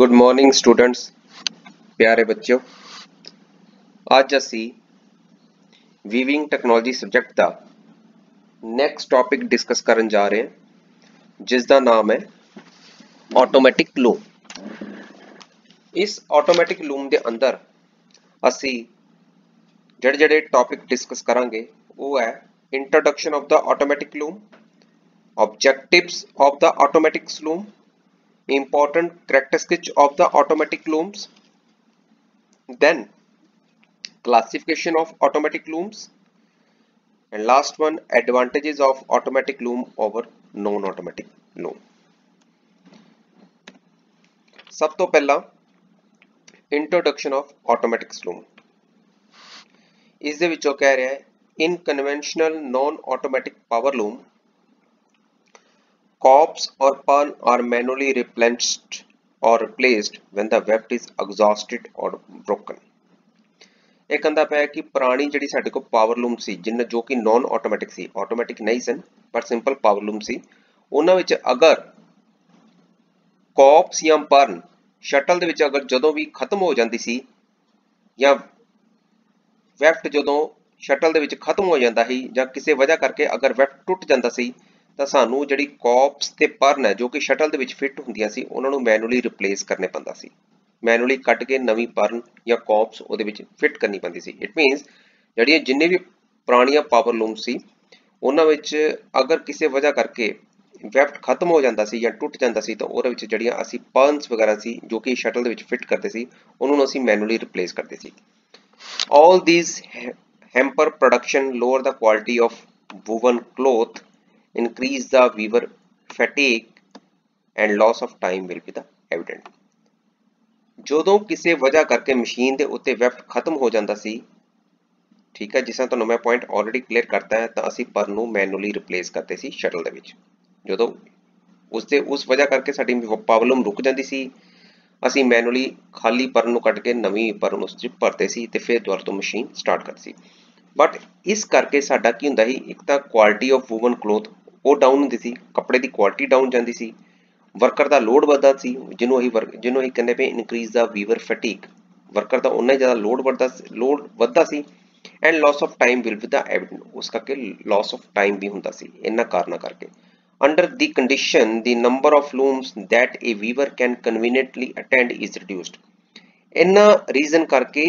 Good morning students, प्यारे बच्चों। ਅੱਜ ਅਸੀਂ ਵੀਵਿੰਗ ਟੈਕਨੋਲੋਜੀ ਸਬਜੈਕਟ ਦਾ ਨੈਕਸਟ ਟੌਪਿਕ ਡਿਸਕਸ ਕਰਨ ਜਾ ਰਹੇ ਹਾਂ, ਜਿਸ ਦਾ ਨਾਮ ਹੈ ਆਟੋਮੈਟਿਕ ਲੂਮ। ਇਸ ਆਟੋਮੈਟਿਕ ਲੂਮ ਦੇ ਅੰਦਰ ਅਸੀਂ ਜਿਹੜੇ ਟੌਪਿਕ ਡਿਸਕਸ ਕਰਾਂਗੇ ਉਹ ਹੈ introduction of the automatic loom, objectives of the automatic loom, important characteristics of the automatic looms, then classification of automatic looms, and last one, advantages of automatic loom over non-automatic loom। सब तो पहला introduction of automatic loom। इस दे विचों कह रहा है in conventional non-automatic power loom corps or purn are manually replenished or replaced when the weft is exhausted or broken। ਇਹ ਕਹਿੰਦਾ ਪਿਆ ਕਿ ਪੁਰਾਣੀ ਜਿਹੜੀ ਸਾਡੇ ਕੋਲ ਪਾਵਰ ਲੂਮ ਸੀ, ਜਿੰਨਾ ਜੋ ਕਿ ਨੌਨ ਆਟੋਮੈਟਿਕ ਸੀ, ਆਟੋਮੈਟਿਕ ਨਹੀਂ ਸਨ ਪਰ ਸਿੰਪਲ ਪਾਵਰ ਲੂਮ ਸੀ, ਉਹਨਾਂ ਵਿੱਚ ਅਗਰ ਕੌਪਸ ਜਾਂ ਪਰਨ ਸ਼ਟਲ ਦੇ ਵਿੱਚ ਅਗਰ ਜਦੋਂ ਵੀ ਖਤਮ ਹੋ ਜਾਂਦੀ ਸੀ ਜਾਂ ਵੈਫਟ ਜਦੋਂ ਸ਼ਟਲ ਦੇ ਵਿੱਚ ਖਤਮ ਹੋ ਜਾਂਦਾ ਸੀ ਜਾਂ ਕਿਸੇ ਵਜ੍ਹਾ ਕਰਕੇ ਅਗਰ ਵੈਫਟ ਟੁੱਟ ਜਾਂਦਾ ਸੀ ਤਾਂ ਸਾਨੂੰ ਜਿਹੜੀ ਕੌਪਸ ਤੇ ਪਰਨ ਹੈ ਜੋ ਕਿ ਸ਼ਟਲ ਦੇ ਵਿੱਚ ਫਿੱਟ ਹੁੰਦੀਆਂ ਸੀ ਉਹਨਾਂ ਨੂੰ ਮੈਨੂਅਲੀ ਰਿਪਲੇਸ ਕਰਨੇ ਪੈਂਦਾ ਸੀ, ਮੈਨੂਅਲੀ ਕੱਟ ਕੇ ਨਵੀਂ ਪਰਨ ਜਾਂ ਕੌਪਸ ਉਹਦੇ ਵਿੱਚ ਫਿੱਟ ਕਰਨੀ ਪੈਂਦੀ ਸੀ। ਇਟ ਮੀਨਸ ਜਿਹੜੀਆਂ ਜਿੰਨੇ ਵੀ ਪੁਰਾਣੀਆਂ ਪਾਵਰ ਲੂਮ ਸੀ ਉਹਨਾਂ ਵਿੱਚ ਅਗਰ ਕਿਸੇ ਵਜ੍ਹਾ ਕਰਕੇ ਵੈਫਟ ਖਤਮ ਹੋ ਜਾਂਦਾ ਸੀ ਜਾਂ ਟੁੱਟ ਜਾਂਦਾ ਸੀ ਤਾਂ ਉਹਦੇ ਵਿੱਚ ਜਿਹੜੀਆਂ ਅਸੀਂ ਪਰਨਸ ਵਗੈਰਾ ਸੀ ਜੋ ਕਿ ਸ਼ਟਲ ਦੇ ਵਿੱਚ ਫਿੱਟ ਕਰਦੇ ਸੀ ਉਹਨਾਂ ਨੂੰ ਅਸੀਂ ਮੈਨੂਅਲੀ ਰਿਪਲੇਸ ਕਰਦੇ ਸੀ। All these hamper production, lower the quality of woven cloth, increase the weaver fatigue and loss of time will be the evident। ਜਦੋਂ ਕਿਸੇ ਵਜ੍ਹਾ ਕਰਕੇ ਮਸ਼ੀਨ ਦੇ ਉੱਤੇ ਵੈਫਟ ਖਤਮ ਹੋ ਜਾਂਦਾ ਸੀ, ਠੀਕ ਹੈ, ਜਿਸ ਤਰ੍ਹਾਂ ਤੁਹਾਨੂੰ ਮੈਂ ਪੁਆਇੰਟ ਆਲਰੇਡੀ ਕਲੀਅਰ ਕਰਤਾ ਹੈ, ਤਾਂ ਅਸੀਂ ਪਰ ਨੂੰ ਮੈਨੂਅਲੀ ਰਿਪਲੇਸ ਕਰਦੇ ਸੀ ਸ਼ਟਲ ਦੇ ਵਿੱਚ। ਜਦੋਂ ਉਸ ਵਜ੍ਹਾ ਕਰਕੇ ਸਾਡੀ ਪ੍ਰੋਬਲਮ ਰੁਕ ਜਾਂਦੀ ਸੀ, ਅਸੀਂ ਮੈਨੂਅਲੀ ਖਾਲੀ ਪਰਨ ਨੂੰ ਕੱਢ ਕੇ ਨਵੀਂ ਪਰਨ ਉਸ 'ਚ ਭਰਦੇ ਸੀ ਤੇ ਫਿਰ ਦੁਬਾਰਾ ਤੋਂ ਮਸ਼ੀਨ ਸਟਾਰਟ ਕਰਦੀ ਸੀ। ਬਟ ਇਸ ਕਰਕੇ ਸਾਡਾ ਕੀ ਹੁੰਦਾ ਸੀ, ਇੱਕ ਤਾਂ ਕੁਆਲਿਟੀ ਆਫ ਵੂਵਨ ਕਲੋਥ ਉਹ ਡਾਊਨ ਹੁੰਦੀ ਸੀ, ਕੱਪੜੇ ਦੀ ਕੁਆਲਿਟੀ ਡਾਊਨ ਜਾਂਦੀ ਸੀ, ਵਰਕਰ ਦਾ ਲੋਡ ਵੱਧਦਾ ਸੀ, ਜਿਹਨੂੰ ਅਸੀਂ ਕਹਿੰਦੇ ਪਏ increase the weaver fatigue, worker ਦਾ ਉਨਾ ਹੀ ਜ਼ਿਆਦਾ ਲੋਡ ਵੱਧਦਾ ਸੀ। And loss of time will be the evident, ਉਸ ਕਰਕੇ ਲਾਸ ਆਫ ਟਾਈਮ ਵੀ ਹੁੰਦਾ ਸੀ ਇਹਨਾਂ ਕਾਰਨਾਂ ਕਰਕੇ। Under the condition, the number of looms that a weaver can conveniently attend is reduced। इन्ना रीजन करके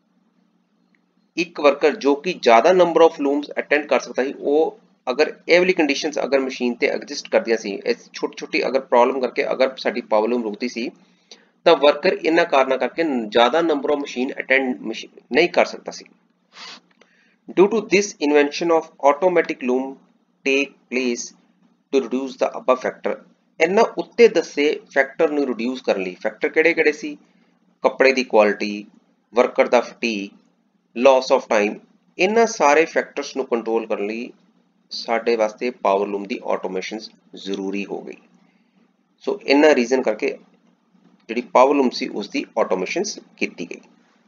एक वर्कर जो कि ज्यादा नंबर ऑफ लूम्स अटेंड कर सकता है, वो अगर ਇਹ ਵਾਲੀ ਕੰਡੀਸ਼ਨਸ ਅਗਰ ਮਸ਼ੀਨ ਤੇ ਐਗਜ਼ਿਸਟ ਕਰਦੀਆਂ ਸੀ, ਇਸ ਛੋਟੀ ਅਗਰ ਪ੍ਰੋਬਲਮ ਕਰਕੇ ਅਗਰ ਸਾਡੀ ਪਾਵਰ ਲੂਮ ਰੁਕਦੀ ਸੀ ਤਾਂ ਵਰਕਰ ਇਹਨਾਂ ਕਾਰਨਾਂ ਕਰਕੇ ਜ਼ਿਆਦਾ ਨੰਬਰ ਆਫ ਮਸ਼ੀਨ ਅਟੈਂਡ ਨਹੀਂ ਕਰ ਸਕਦਾ ਸੀ। Due to this invention of automatic loom take place to reduce the above factor। ਇਹਨਾਂ ਉੱਤੇ ਦੱਸੇ ਫੈਕਟਰ ਨੂੰ ਰਿਡਿਊਸ ਕਰਨ ਲਈ, ਫੈਕਟਰ ਕਿਹੜੇ ਸੀ, ਕੱਪੜੇ ਦੀ ਕੁਆਲਿਟੀ, ਵਰਕਰ ਦਾ ਫਟੀਗ, ਲਾਸ ਆਫ ਟਾਈਮ, ਇਹਨਾਂ ਸਾਰੇ ਫੈਕਟਰਸ ਨੂੰ ਕੰਟਰੋਲ ਕਰਨ ਲਈ ਸਾਡੇ ਵਾਸਤੇ ਪਾਵਰ ਲੂਮ ਦੀ ਆਟੋਮੇਸ਼ਨ ਜ਼ਰੂਰੀ ਹੋ ਗਈ। ਸੋ ਇਹਨਾਂ ਰੀਜ਼ਨ ਕਰਕੇ ਜਿਹੜੀ ਪਾਵਰ ਲੂਮ ਸੀ ਉਸ ਦੀ ਆਟੋਮੇਸ਼ਨ ਕੀਤੀ ਗਈ।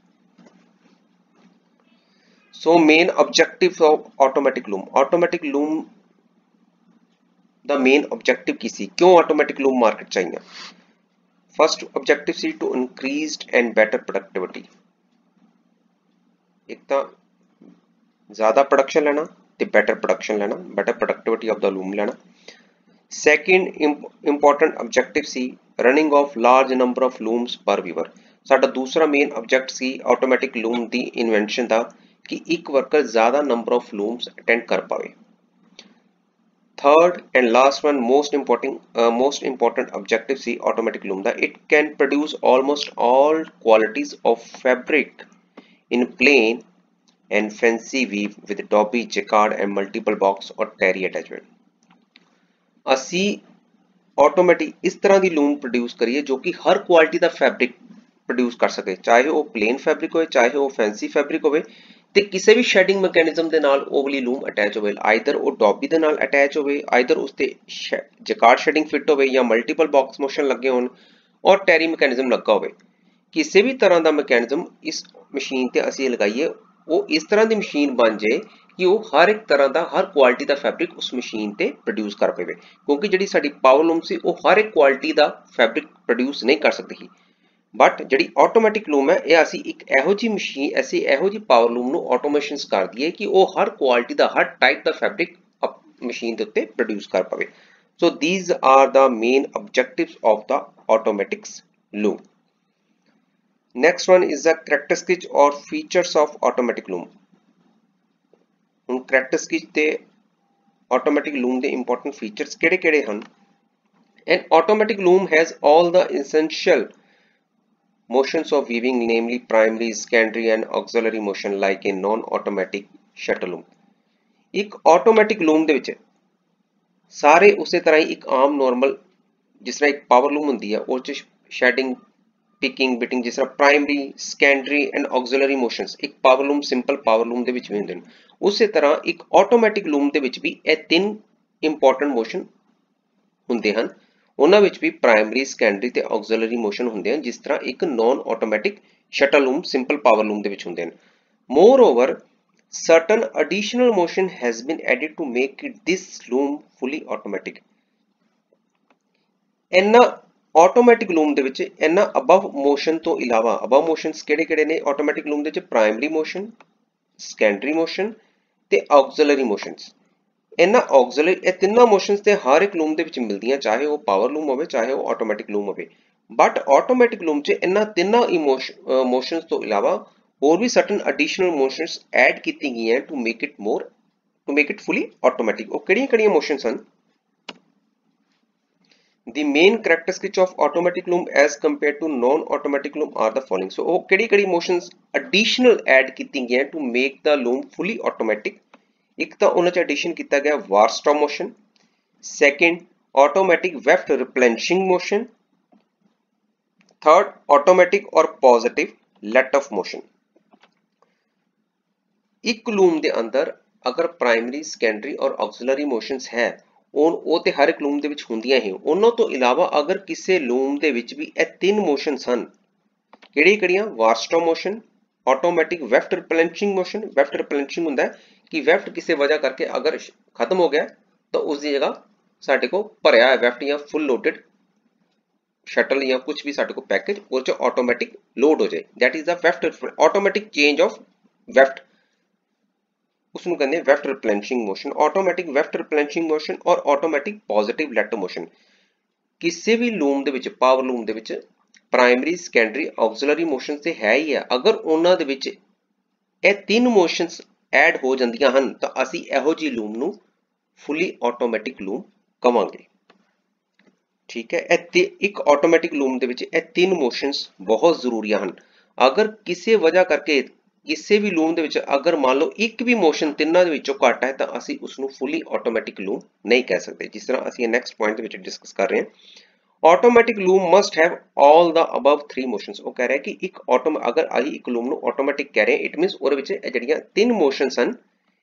So main objective of automatic loom, automatic loom ਦਾ ਮੇਨ ਆਬਜੈਕਟਿਵ ਕੀ ਸੀ, ਕਿਉਂ ਆਟੋਮੈਟਿਕ ਲੂਮ ਮਾਰਕੀਟ ਚ ਆਈਆਂ। ਫਸਟ ਆਬਜੈਕਟਿਵ ਸੀ to increased and better productivity, ਇੱਕ ਤਾਂ ਜ਼ਿਆਦਾ ਪ੍ਰੋਡਕਸ਼ਨ ਲੈਣਾ ਤੇ ਬੈਟਰ ਪ੍ਰੋਡਕਸ਼ਨ ਲੈਣਾ, better productivity of the loom ਲੈਣਾ। ਸੈਕਿੰਡ ਇੰਪੋਰਟੈਂਟ ਆਬਜੈਕਟਿਵ ਸੀ running of large number of looms per weaver. ਸਾਡਾ ਦੂਸਰਾ ਮੇਨ ਆਬਜੈਕਟ ਸੀ ਆਟੋਮੈਟਿਕ ਲੂਮ ਦੀ ਇਨਵੈਂਸ਼ਨ ਦਾ ਕਿ ਇੱਕ ਵਰਕਰ ਜ਼ਿਆਦਾ ਨੰਬਰ ਆਫ ਲੂਮਸ ਅਟੈਂਡ ਕਰ ਪਾਵੇ। Third and last one, most important objective see automatic loom that it can produce almost all qualities of fabric in plain and fancy weave with dobby, jacquard and multiple box or terry attachment। ਅਸੀਂ automatic ਇਸ ਤਰ੍ਹਾਂ ਦੀ loom produce ਕਰੀਏ ਜੋ ਕਿ ਹਰ quality ਦਾ fabric produce ਕਰ ਸਕੇ, ਚਾਹੇ ਉਹ ਪਲੇਨ ਫੈਬਰਿਕ ਹੋਵੇ ਚਾਹੇ ਉਹ ਫੈਂਸੀ ਫੈਬਰਿਕ ਹੋਵੇ, ਤੇ ਕਿਸੇ ਵੀ ਸ਼ੈਡਿੰਗ ਮੈਕੈਨਿਜ਼ਮ ਦੇ ਨਾਲ ਉਹ ਵਾਲੀ ਲੂਮ ਅਟੈਚ ਹੋਵੇ, ਆਈਦਰ ਉਹ ਡੌਬੀ ਦੇ ਨਾਲ ਅਟੈਚ ਹੋਵੇ, ਆਈਦਰ ਉਸ ਤੇ ਜੈਕਾਰਡ ਸ਼ੈਡਿੰਗ ਫਿੱਟ ਹੋਵੇ ਜਾਂ ਮਲਟੀਪਲ ਬਾਕਸ ਮੋਸ਼ਨ ਲੱਗੇ ਹੋਣ ਔਰ ਟੈਰੀ ਮੈਕੈਨਿਜ਼ਮ ਲੱਗਾ ਹੋਵੇ। ਕਿਸੇ ਵੀ ਤਰ੍ਹਾਂ ਦਾ ਮੈਕੈਨਿਜ਼ਮ ਇਸ ਮਸ਼ੀਨ ਤੇ ਅਸੀਂ ਲਗਾਈਏ, ਉਹ ਇਸ ਤਰ੍ਹਾਂ ਦੀ ਮਸ਼ੀਨ ਬਣ ਜਾਏ ਕਿ ਉਹ ਹਰ ਇੱਕ ਤਰ੍ਹਾਂ ਦਾ ਹਰ ਕੁਆਲਿਟੀ ਦਾ ਫੈਬਰਿਕ ਉਸ ਮਸ਼ੀਨ ਤੇ ਪ੍ਰੋਡਿਊਸ ਕਰ ਪਵੇ, ਕਿਉਂਕਿ ਜਿਹੜੀ ਸਾਡੀ ਪਾਵਰ ਲੂਮ ਸੀ ਉਹ ਹਰ ਇੱਕ ਕੁਆਲਿਟੀ ਦਾ ਫੈਬਰਿਕ ਪ੍ਰੋਡਿਊਸ ਨਹੀਂ ਕਰ ਸਕਦੀ ਸੀ। बट जिहड़ी ऑटोमैटिक लूम है ये असी एक इहो जी मशीन ऐसी इहो जी पावर लूम नूं ऑटोमेशनस कर दईए कि वो हर क्वालिटी का हर टाइप का फैब्रिक मशीन के उत्ते प्रोड्यूस कर पाए। So these are the main objectives of the automatics loom. Next one is the characteristics और फीचर्स ऑफ ऑटोमेटिक लूम। हुण करैक्टरिस्टिक्स ते ऑटोमेटिक लूम के इंपॉर्टेंट फीचर्स किहड़े-किहड़े हन। An automatic loom has all the essential motions of weaving, namely primary, secondary and auxiliary motion like a non-automatic shuttle loom। एक automatic loom ਦੇ ਵਿੱਚ ਸਾਰੇ ਉਸੇ ਤਰ੍ਹਾਂ ਹੀ ਇੱਕ ਆਮ ਨੋਰਮਲ ਜਿਸ ਤਰ੍ਹਾਂ ਇੱਕ ਪਾਵਰ ਲੂਮ ਹੁੰਦੀ ਹੈ ਉਹ ਚ ਸ਼ੈਡਿੰਗ ਪਿਕਿੰਗ ਬਿਟਿੰਗ ਜਿਸ ਤਰ੍ਹਾਂ primary secondary and auxiliary motions ਇੱਕ power loom simple power loom ਦੇ ਵਿੱਚ ਵੀ ਹੁੰਦੇ ਨੇ ਉਸੇ ਤਰ੍ਹਾਂ ਇੱਕ ਆਟੋਮੈਟਿਕ ਲੂਮ ਦੇ ਵਿੱਚ ਵੀ ਇਹ ਤਿੰਨ ਇੰਪੋਰਟੈਂਟ ਮੋਸ਼ਨ ਹੁੰਦੇ ਹਨ। ਉਹਨਾਂ ਵਿੱਚ ਵੀ ਪ੍ਰਾਇਮਰੀ ਸੈਕੰਡਰੀ ਤੇ ਆਕਸਿਲਰੀ ਮੋਸ਼ਨ ਹੁੰਦੇ ਹਨ ਜਿਸ ਤਰ੍ਹਾਂ ਇੱਕ non automatic shuttle loom simple power loom ਦੇ ਵਿੱਚ ਹੁੰਦੇ ਹਨ। Moreover, certain additional motion has been added to make this loom fully automatic। ਇਹਨਾਂ ਆਟੋਮੈਟਿਕ ਲੂਮ ਦੇ ਵਿੱਚ ਇਹਨਾਂ ਅਬਵ ਮੋਸ਼ਨ ਤੋਂ ਇਲਾਵਾ ਅਬਵ ਮੋਸ਼ਨਸ ਕਿਹੜੇ-ਕਿਹੜੇ ਨੇ ਆਟੋਮੈਟਿਕ ਲੂਮ ਦੇ ਵਿੱਚ ਪ੍ਰਾਇਮਰੀ ਮੋਸ਼ਨ, ਸੈਕੰਡਰੀ ਮੋਸ਼ਨ ਤੇ ਆਕਸਿਲਰੀ ਮੋਸ਼ਨਸ। ਇਹਨਾਂ ਆਕਸਿਲਰੀ ਇਹ ਤਿੰਨਾਂ ਮੋਸ਼ਨਸ ਤੇ ਹਰ ਇੱਕ ਲੂਮ ਦੇ ਵਿੱਚ ਮਿਲਦੀਆਂ ਚਾਹੇ ਉਹ ਪਾਵਰ ਲੂਮ ਹੋਵੇ ਚਾਹੇ ਉਹ ਆਟੋਮੈਟਿਕ ਲੂਮ ਹੋਵੇ ਬਟ ਆਟੋਮੈਟਿਕ ਲੂਮ 'ਚ ਇਹਨਾਂ ਤਿੰਨਾਂ ਮੋਸ਼ਨਸ ਤੋਂ ਇਲਾਵਾ ਹੋਰ ਵੀ certain additional motions add ਕੀਤੀ ਗਈਆਂ to make it fully automatic। ਉਹ ਕਿਹੜੀਆਂ-ਕਿਹੜੀਆਂ motions ਹਨ। The main characteristics of automatic loom as compared to non-automatic loom are the following। So ਉਹ ਕਿਹੜੀ-ਕਿਹੜੀ motions additional add ਕੀਤੀ ਗਈਆਂ to make the loom fully automatic। ਇੱਕ ਤਾਂ ਉਹਨਾਂ 'ਚ addition ਕੀਤਾ ਗਿਆ war stop motion, second automatic weft replenishing motion, third automatic or positive let off motion। ਇੱਕ ਲੂਮ ਦੇ ਅੰਦਰ ਅਗਰ ਪ੍ਰਾਇਮਰੀ ਸੈਕੰਡਰੀ ਔਰ ਆਕਸਿਲਰੀ ਮੋਸ਼ਨਸ ਹੈ ਉਹ ਤੇ ਹਰ ਇੱਕ ਲੂਮ ਦੇ ਵਿੱਚ ਹੁੰਦੀਆਂ ਹੀ ਉਹਨਾਂ ਤੋਂ ਇਲਾਵਾ ਅਗਰ ਕਿਸੇ ਲੂਮ ਦੇ ਵਿੱਚ ਵੀ ਇਹ ਤਿੰਨ ਮੋਸ਼ਨਸ ਹਨ ਕਿਹੜੀਆਂ warp stop motion, automatic weft replenishing motion. Weft replenishing ਹੁੰਦਾ ਕਿ ਵੈਫਟ ਕਿਸੇ ਵਜ੍ਹਾ ਕਰਕੇ ਅਗਰ ਖਤਮ ਹੋ ਗਿਆ ਤਾਂ ਉਸ ਦੀ ਜਗ੍ਹਾ ਸਾਡੇ ਕੋਲ ਭਰਿਆ ਹੈ ਵੈਫਟ ਜਾਂ ਫੁੱਲ ਲੋਡਡ ਸ਼ਟਲ ਜਾਂ ਕੁਝ ਵੀ ਸਾਡੇ ਕੋਲ ਪੈਕੇਜ ਉਹ 'ਚ ਆਟੋਮੈਟਿਕ ਲੋਡ ਹੋ ਜਾਏ that is the weft automatic change of weft उसनू कहते हैं weft replenishing motion. Automatic weft replenishing motion और ऑटोमैटिक पॉजिटिव लेट मोशन किसी भी लूम दे विच पावर लूम दे विच प्राइमरी सैकंडरी ऑक्सिलरी मोशन ते है ही है अगर उन्हां दे विच ਇਹ तीन मोशनस ऐड हो जांदियां हन तां असीं इहो जी लूम नू फुली ऑटोमैटिक लूम कहांगे। ठीक है एक ऑटोमैटिक लूम दे विच ਇਹ तीन मोशनस बहुत जरूरी हन। अगर किसी वजह करके ਕਿਸੇ ਵੀ ਲੂਮ ਦੇ ਵਿੱਚ ਅਗਰ ਮੰਨ ਲਓ ਇੱਕ ਵੀ ਮੋਸ਼ਨ ਤਿੰਨਾਂ ਦੇ ਵਿੱਚੋਂ ਘੱਟ ਹੈ ਤਾਂ ਅਸੀਂ ਉਸ ਨੂੰ ਫੁੱਲੀ ਆਟੋਮੈਟਿਕ ਲੂਮ ਨਹੀਂ ਕਹਿ ਸਕਦੇ ਜਿਸ ਤਰ੍ਹਾਂ ਅਸੀਂ ਨੈਕਸਟ ਪੁਆਇੰਟ ਦੇ ਵਿੱਚ ਡਿਸਕਸ ਕਰ ਰਹੇ ਹਾਂ। Automatic loom must have all the above 3 motions. ਉਹ ਕਹਿ ਰਿਹਾ ਕਿ ਇੱਕ ਅਗਰ ਅਸੀਂ ਇੱਕ ਲੂਮ ਨੂੰ ਆਟੋਮੈਟਿਕ ਕਹਿ ਰਹੇ ਇਟ ਮੀਨਸ ਉਹਦੇ ਵਿੱਚ ਇਹ ਜਿਹੜੀਆਂ ਤਿੰਨ ਮੋਸ਼ਨਸ ਹਨ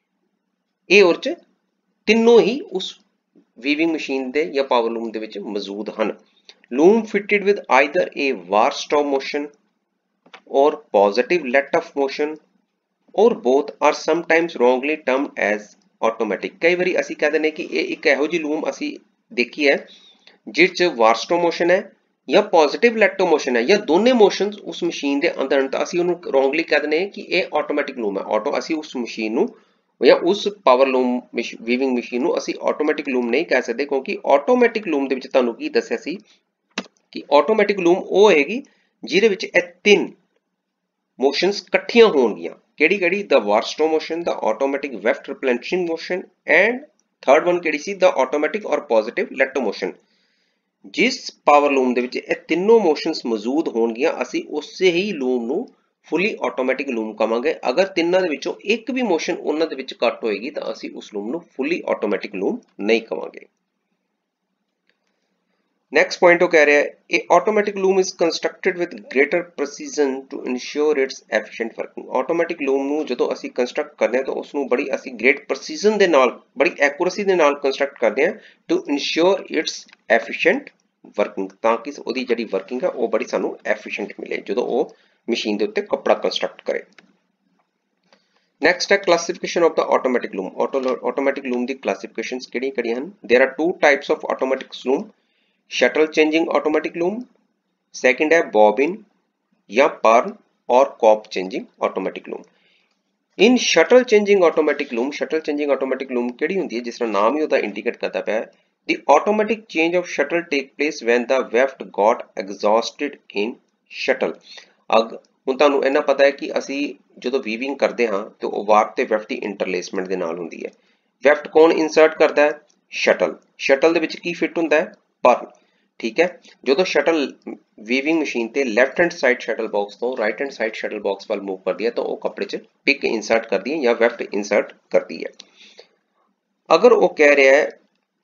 ਇਹ ਉਹਦੇ 'ਚ ਤਿੰਨੋਂ ਹੀ ਉਸ ਵੀਵਿੰਗ ਮਸ਼ੀਨ ਦੇ ਜਾਂ ਪਾਵਰ ਲੂਮ ਦੇ ਵਿੱਚ ਮੌਜੂਦ ਹਨ। Loom fitted with either a warp stop motion or positive let off motion or both are sometimes wrongly termed as automatic। कई बारी ਅਸੀਂ ਕਹਿ ਦਿੰਦੇ ਕਿ ਇਹ ਇੱਕ ਇਹੋ ਜਿਹੀ ਲੂਮ ਅਸੀਂ ਦੇਖੀ ਹੈ ਜਿਸ 'ਚ ਵਾਰ ਸਟਾਪ ਮੋਸ਼ਨ ਹੈ ਜਾਂ ਪੋਜ਼ਿਟਿਵ ਲੈਟ ਆਫ ਮੋਸ਼ਨ ਹੈ ਜਾਂ ਦੋਨੇ ਮੋਸ਼ਨਸ ਉਸ ਮਸ਼ੀਨ ਦੇ ਅੰਦਰ ਤਾਂ ਅਸੀਂ ਉਹਨੂੰ ਰੋਂਗਲੀ ਕਹਿ ਦਿੰਦੇ ਕਿ ਇਹ ਆਟੋਮੈਟਿਕ ਲੂਮ ਹੈ। ਅਸੀਂ ਉਸ ਮਸ਼ੀਨ ਨੂੰ ਜਾਂ ਉਸ ਪਾਵਰ ਲੂਮ ਵੀਵਿੰਗ ਮਸ਼ੀਨ ਨੂੰ ਅਸੀਂ ਆਟੋਮੈਟਿਕ ਲੂਮ ਨਹੀਂ ਕਹਿ ਸਕਦੇ ਕਿਉਂਕਿ ਆਟੋਮੈਟਿਕ ਲੂਮ ਦੇ ਵਿੱਚ ਤੁਹਾਨੂੰ ਕੀ ਦੱਸਿਆ ਸੀ ਕਿ ਆਟੋਮੈਟਿਕ ਲੂਮ ਉਹ ਹੋਏਗੀ ਜਿਹਦੇ ਵਿੱਚ ਇਹ ਤਿੰਨ मोशंस इकट्ठियां होणगियां ਕਿਹੜੀ the warp stop motion, the automatic weft replenishing motion and third one ਕਿਹੜੀ ਸੀ द ऑटोमैटिक और पॉजिटिव लेट मोशन। जिस पावर लूम ਦੇ ਵਿੱਚ ਇਹ ਤਿੰਨੋਂ मोशंस मौजूद ਹੋਣਗੀਆਂ ਅਸੀਂ ਉਸੇ ਹੀ ਲੂਮ ਨੂੰ ਫੁੱਲੀ ਆਟੋਮੈਟਿਕ ਲੂਮ ਕਹਾਂਗੇ। ਅਗਰ ਤਿੰਨਾਂ ਦੇ ਵਿੱਚੋਂ ਇੱਕ ਵੀ ਮੋਸ਼ਨ ਉਹਨਾਂ ਦੇ ਵਿੱਚ ਕੱਟ ਹੋਏਗੀ ਤਾਂ ਅਸੀਂ ਉਸ ਲੂਮ ਨੂੰ ਫੁੱਲੀ ਆਟੋਮੈਟਿਕ ਲੂਮ ਨਹੀਂ ਕਹਾਂਗੇ। नेक्स्ट पॉइंट वो कह रहा है a automatic loom is constructed with greater precision to ensure its efficient working. Automatic loom ਨੂੰ ਜਦੋਂ ਅਸੀਂ ਕੰਸਟਰਕਟ ਕਰਦੇ ਹਾਂ ਤਾਂ ਉਸ ਨੂੰ ਬੜੀ ਅਸੀਂ ਗ੍ਰੇਟ ਪ੍ਰੀਸੀਜਨ ਦੇ ਨਾਲ ਬੜੀ ਐਕੂਰੇਸੀ ਦੇ ਨਾਲ ਕੰਸਟਰਕਟ ਕਰਦੇ ਹਾਂ to ensure its efficient working ਤਾਂ ਕਿ ਉਹਦੀ ਜਿਹੜੀ ਵਰਕਿੰਗ ਹੈ ਉਹ ਬੜੀ ਸਾਨੂੰ ਐਫੀਸ਼ੀਐਂਟ ਮਿਲੇ ਜਦੋਂ ਉਹ ਮਸ਼ੀਨ ਦੇ ਉੱਤੇ ਕੱਪੜਾ ਕੰਸਟਰਕਟ ਕਰੇ। ਨੈਕਸਟ ਹੈ classification of the automatic loom. Automatic loom ਦੀ ਕਲਾਸੀਫਿਕੇਸ਼ਨਸ ਕਿਹੜੀਆਂ ਹਨ। There are two types of automatic loom. Shuttle changing automatic loom, second है बॉबिन या पर्न और cop changing automatic loom. In shuttle changing automatic loom ਕਿਹੜੀ ਹੁੰਦੀ ਹੈ ਜਿਸ ਤਰ੍ਹਾਂ ਨਾਮ ਹੀ ਉਹਦਾ ਇੰਡੀਕੇਟ ਕਰਦਾ ਪਿਆ ਹੈ the automatic change of shuttle take place when the weft got exhausted in shuttle। ਹੁਣ ਤੁਹਾਨੂੰ ਇਹਨਾਂ ਪਤਾ ਹੈ ਕਿ ਅਸੀਂ ਜਦੋਂ ਵੀਵਿੰਗ ਕਰਦੇ ਹਾਂ ਤੇ ਉਹ ਵਾਰਪ ਤੇ ਵੈਫਟ ਦੀ ਇੰਟਰਲੇਸਮੈਂਟ ਦੇ ਨਾਲ ਹੁੰਦੀ ਹੈ। ਵੈਫਟ ਕੌਣ ਇਨਸਰਟ ਕਰਦਾ ਹੈ? ਸ਼ਟਲ ਦੇ ਵਿੱਚ ਕੀ ਫਿੱਟ ਹੁੰਦਾ ਹੈ? ਪਰਨ। ਠੀਕ ਹੈ, ਜਦੋਂ ਸ਼ਟਲ ਵੀਵਿੰਗ ਮਸ਼ੀਨ ਤੇ left hand side shuttle box ਤੋਂ right hand side shuttle box ਵੱਲ ਮੂਵ ਕਰਦੀ ਹੈ ਤਾਂ ਉਹ ਕੱਪੜੇ 'ਚ ਪਿਕ ਇਨਸਰਟ ਕਰਦੀ ਹੈ ਜਾਂ ਵੈਫਟ ਇਨਸਰਟ ਕਰਦੀ ਹੈ। ਅਗਰ ਉਹ ਕਹਿ ਰਿਹਾ ਹੈ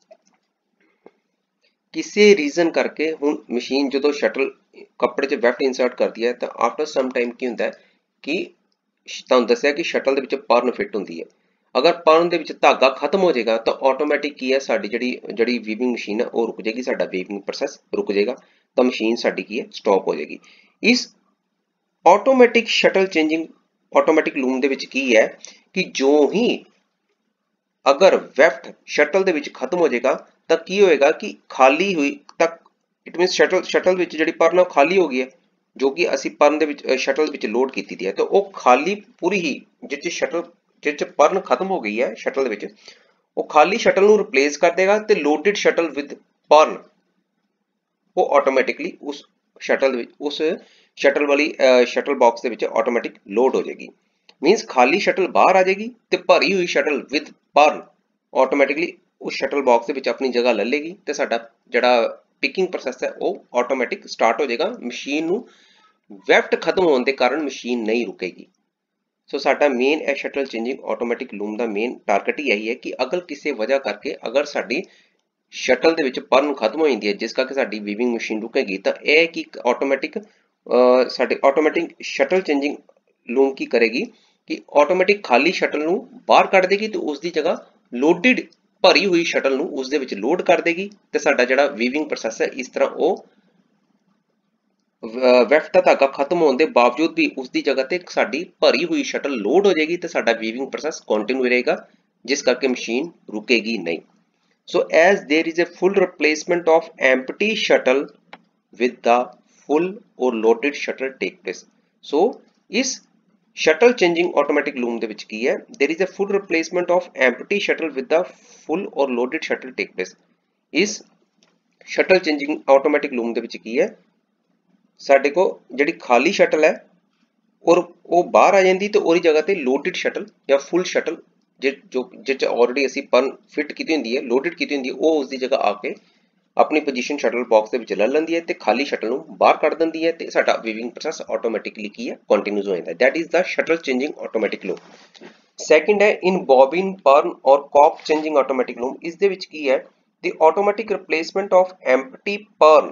ਕਿਸੇ ਰੀਜ਼ਨ ਕਰਕੇ ਹੁਣ ਮਸ਼ੀਨ ਜਦੋਂ ਸ਼ਟਲ ਕੱਪੜੇ 'ਚ ਵੈਫਟ ਇਨਸਰਟ ਕਰਦੀ ਹੈ ਤਾਂ ਆਫਟਰ ਸਮ ਟਾਈਮ ਕੀ ਹੁੰਦਾ ਹੈ ਕਿ ਤੁਹਾਨੂੰ ਦੱਸਿਆ ਕਿ ਸ਼ਟਲ ਦੇ ਵਿੱਚ ਪਰਨ ਫਿੱਟ ਹੁੰਦੀ ਹੈ। ਅਗਰ ਪਰਨ ਦੇ ਵਿੱਚ ਧਾਗਾ ਖਤਮ ਹੋ ਜਾਏਗਾ ਤਾਂ ਆਟੋਮੈਟਿਕ ਕੀ ਹੈ ਸਾਡੀ ਜਿਹੜੀ ਵੀਵਿੰਗ ਮਸ਼ੀਨ ਹੈ ਉਹ ਰੁਕ ਜਾਏਗੀ, ਸਾਡਾ ਵੀਵਿੰਗ ਪ੍ਰੋਸੈਸ ਰੁਕ ਜਾਏਗਾ ਤਾਂ ਮਸ਼ੀਨ ਸਾਡੀ ਕੀ ਹੈ ਸਟਾਪ ਹੋ ਜਾਏਗੀ। ਇਸ automatic shuttle changing automatic loom ਦੇ ਵਿੱਚ ਕੀ ਹੈ ਕਿ ਜੋ ਹੀ ਅਗਰ ਵੈਫਟ ਸ਼ਟਲ ਦੇ ਵਿੱਚ ਖਤਮ ਹੋ ਜਾਏਗਾ ਤਾਂ ਕੀ ਹੋਏਗਾ ਕਿ ਖਾਲੀ ਹੋਈ ਤੱਕ ਇਟ ਮੀਨਸ ਸ਼ਟਲ ਵਿੱਚ ਜਿਹੜੀ ਪਰਨ ਖਾਲੀ ਹੋ ਗਈ ਹੈ ਜੋ ਕਿ ਅਸੀਂ ਪਰਨ ਦੇ ਵਿੱਚ ਸ਼ਟਲ ਵਿੱਚ ਲੋਡ ਕੀਤੀ ਦੀ ਹੈ ਤਾਂ ਉਹ ਖਾਲੀ ਪੂਰੀ ਹੀ ਜਿੱਚ ਪਰਨ ਖਤਮ ਹੋ ਗਈ ਹੈ ਸ਼ਟਲ ਦੇ ਵਿੱਚ ਉਹ ਖਾਲੀ ਸ਼ਟਲ ਨੂੰ ਰਿਪਲੇਸ ਕਰ ਦੇਗਾ ਤੇ ਲੋਡਡ ਸ਼ਟਲ ਵਿਦ ਪਰਨ ਉਹ ਆਟੋਮੈਟਿਕਲੀ ਉਸ ਸ਼ਟਲ ਵਿੱਚ ਉਸ ਸ਼ਟਲ ਵਾਲੀ ਸ਼ਟਲ ਬਾਕਸ ਦੇ ਵਿੱਚ ਆਟੋਮੈਟਿਕ ਲੋਡ ਹੋ ਜਾਏਗੀ। ਮੀਨਸ ਖਾਲੀ ਸ਼ਟਲ ਬਾਹਰ ਆ ਜਾਏਗੀ ਤੇ ਭਰੀ ਹੋਈ ਸ਼ਟਲ ਵਿਦ ਪਰਨ ਆਟੋਮੈਟਿਕਲੀ ਉਸ ਸ਼ਟਲ ਬਾਕਸ ਦੇ ਵਿੱਚ ਆਪਣੀ ਜਗ੍ਹਾ ਲੈ ਲੇਗੀ ਤੇ ਸਾਡਾ ਜਿਹੜਾ ਪਿਕਿੰਗ ਪ੍ਰੋਸੈਸ ਹੈ ਉਹ ਆਟੋਮੈਟਿਕ ਸਟਾਰਟ ਹੋ ਜਾਏਗਾ। ਮਸ਼ੀਨ ਨੂੰ ਵੈਫਟ ਖਤਮ ਹੋਣ ਦੇ ਕਾਰਨ ਮਸ਼ੀਨ ਨਹੀਂ ਰੁਕੇਗੀ। ਸੋ ਸਾਡਾ ਮੇਨ ਇਹ ਸ਼ਟਲ ਚੇਂਜਿੰਗ ਆਟੋਮੈਟਿਕ ਲੂਮ ਦਾ ਮੇਨ ਟਾਰਗੇਟ ਹੀ ਇਹੀ ਹੈ ਕਿ ਅਗਰ ਕਿਸੇ ਵਜ੍ਹਾ ਕਰਕੇ ਅਗਰ ਸਾਡੀ ਸ਼ਟਲ ਦੇ ਵਿੱਚ ਪਰਨ ਖਤਮ ਹੋ ਜਾਂਦੀ ਹੈ ਜਿਸ ਕਰਕੇ ਸਾਡੀ ਵੀਵਿੰਗ ਮਸ਼ੀਨ ਰੁਕੇਗੀ ਤਾਂ ਇਹ ਕਿ ਆਟੋਮੈਟਿਕ ਸਾਡੇ ਆਟੋਮੈਟਿਕ ਸ਼ਟਲ ਚੇਂਜਿੰਗ ਲੂਮ ਕੀ ਕਰੇਗੀ ਕਿ ਆਟੋਮੈਟਿਕ ਖਾਲੀ ਸ਼ਟਲ ਨੂੰ ਬਾਹਰ ਕੱਢ ਦੇਗੀ ਤੇ ਉਸ ਦੀ ਜਗ੍ਹਾ ਲੋਡਡ ਭਰੀ ਹੋਈ ਸ਼ਟਲ ਨੂੰ ਉਸ ਦੇ ਵਿੱਚ ਲੋਡ ਕਰ ਦੇਗੀ ਤੇ ਸਾਡਾ ਜਿਹੜਾ ਵੀਵਿੰਗ ਪ੍ਰੋਸੈਸ ਹੈ ਇਸ ਤਰ੍ਹਾਂ ਉਹ ਵੈਫਟ ਦਾ ਧਾਗਾ ਖਤਮ ਹੋਣ ਦੇ ਬਾਵਜੂਦ ਵੀ ਉਸ ਦੀ ਜਗ੍ਹਾ ਤੇ ਸਾਡੀ ਭਰੀ ਹੋਈ ਸ਼ਟਲ ਲੋਡ ਹੋ ਜਾਏਗੀ ਤੇ ਸਾਡਾ ਵੀਵਿੰਗ ਪ੍ਰੋਸੈਸ ਕੰਟੀਨਿਊ ਰਹੇਗਾ ਜਿਸ ਕਰਕੇ ਮਸ਼ੀਨ ਰੁਕੇਗੀ ਨਹੀਂ। So as there is a full replacement of empty shuttle with the full or loaded shuttle take place. So is shuttle changing automatic loom ਦੇ ਵਿੱਚ ਕੀ ਹੈ there is a full replacement of empty shuttle with the full or loaded shuttle take place. is shuttle changing automatic loom ਦੇ ਵਿੱਚ ਕੀ ਹੈ ਸਾਡੇ ਕੋ ਜਿਹੜੀ ਖਾਲੀ ਸ਼ਟਲ ਹੈ ਔਰ ਉਹ ਬਾਹਰ ਆ ਜਾਂਦੀ ਤੇ ਉਹਦੀ ਜਗ੍ਹਾ ਤੇ ਲੋਡਡ ਸ਼ਟਲ ਜਾਂ ਫੁੱਲ ਸ਼ਟਲ ਜਿੱਚ ਆਲਰੇਡੀ ਅਸੀਂ ਪਰਨ ਫਿੱਟ ਕੀਤੀ ਹੁੰਦੀ ਹੈ ਲੋਡਡ ਕੀਤੀ ਹੁੰਦੀ ਹੈ ਉਹ ਉਸ ਦੀ ਜਗ੍ਹਾ ਆ ਕੇ ਆਪਣੀ ਪੋਜੀਸ਼ਨ ਸ਼ਟਲ ਬਾਕਸ ਦੇ ਵਿੱਚ ਲੈ ਲੈਂਦੀ ਹੈ ਤੇ ਖਾਲੀ ਸ਼ਟਲ ਨੂੰ ਬਾਹਰ ਕੱਢ ਦਿੰਦੀ ਹੈ ਤੇ ਸਾਡਾ ਵੀਵਿੰਗ ਪ੍ਰੋਸੈਸ ਆਟੋਮੈਟਿਕਲੀ ਕੀ ਹੈ ਕੰਟੀਨਿਊਸ ਹੋ ਜਾਂਦਾ ਹੈ। That is the shuttle changing automatic loom. Second ਹੈ ਇਨ ਬੋਬਿਨ ਪਰਨ ਔਰ ਕੌਪ ਚੇਂਜਿੰਗ ਆਟੋਮੈਟਿਕ ਲੂਮ। ਇਸ ਦੇ ਵਿੱਚ ਕੀ ਹੈ the automatic replacement of empty pern